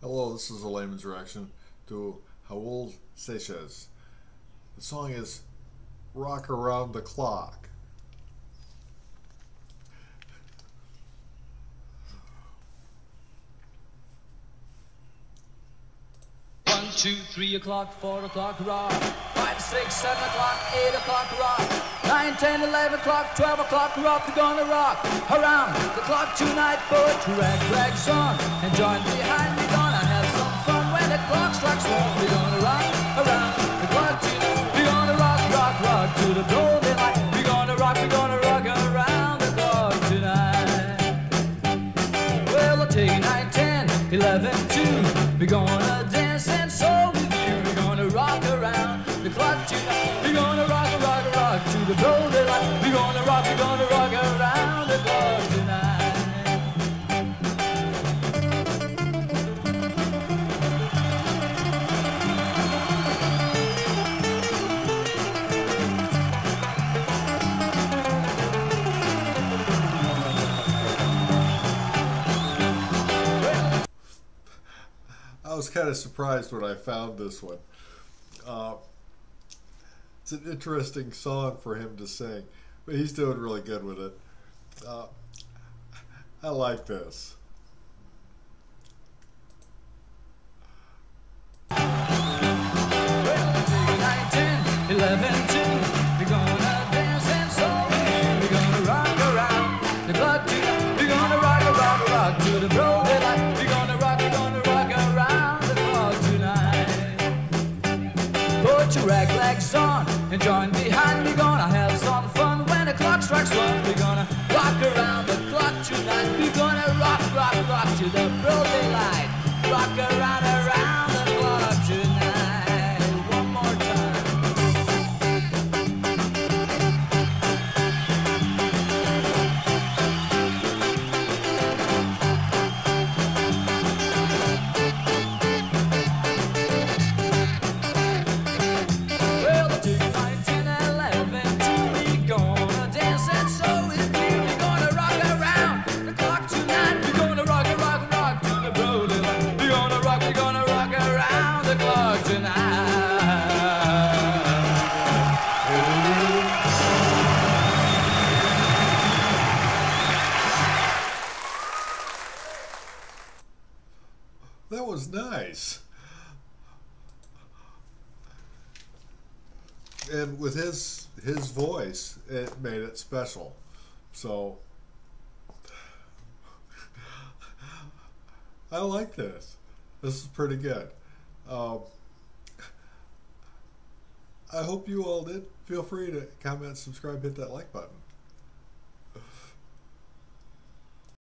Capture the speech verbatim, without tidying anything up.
Hello, this is a layman's reaction to Raul Seixas. The song is Rock Around the Clock. One, two, three o'clock, four o'clock, rock. Five, six, seven o'clock, eight o'clock, rock. Nine, ten, eleven o'clock, twelve o'clock, rock. We're gonna rock around the clock tonight. Put your red flags on and join behind me. Gonna have some fun when the clock strikes one. We're gonna rock around the clock tonight. We're gonna rock, rock, rock to the golden light. We're gonna rock, we're gonna rock around the clock tonight. Well, I'll take nine, ten, eleven, two. We're gonna dance and soul with you. We're gonna rock around the clock tonight. We're gonna rock, rock, rock to the golden light. We're gonna rock, we're gonna rock around the clock tonight. I was kind of surprised when I found this one. Uh, it's an interesting song for him to sing, but he's doing really good with it. Uh, I like this. nine, ten, eleven, two. We're gonna dance and soul. We're gonna rock around the clock tonight. We're gonna rock, rock, rock to the broad daylight. We're gonna rock, we're gonna rock around the clock tonight. Put your rag flags on and join behind me. Gonna have some fun when the clock strikes one. We're gonna rock around the clock tonight. We're gonna rock, rock, rock to the broad daylight. Rock around, around the clock tonight. One more time. Well, the two, nine, ten, eleven, two. We gonna dance and so is me. We're gonna rock around the clock tonight. We're gonna rock, rock, rock to the broad daylight. We're gonna rock, we're gonna rock around the clock tonight. That was nice. And with his his voice, it made it special. So I like this. This is pretty good. Um, I hope you all did. Feel free to comment, subscribe, hit that like button.